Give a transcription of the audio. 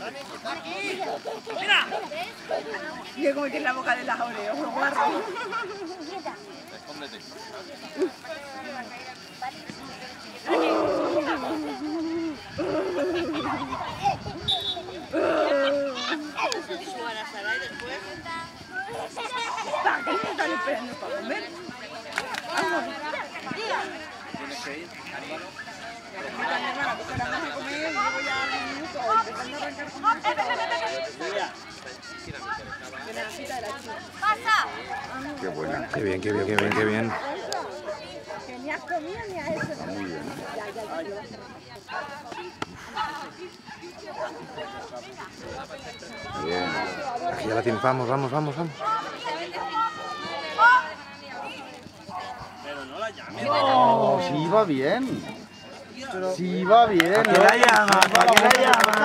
¡Mira! Mira cómo tiene la boca de las orejas, un guarro. Escóndete. ¿Qué están esperando para comer? Vamos. Tienes que ir, Álvaro. Qué buena. Qué bien, qué bien, qué bien, qué bien. Que ni has comido ni has hecho. Está muy bien. Bien. Aquí ya la tienes, vamos, vamos, vamos, vamos. Pero no la llames. No, sí va bien. Sí va bien. ¿A qué la llama? ¿A qué la llama?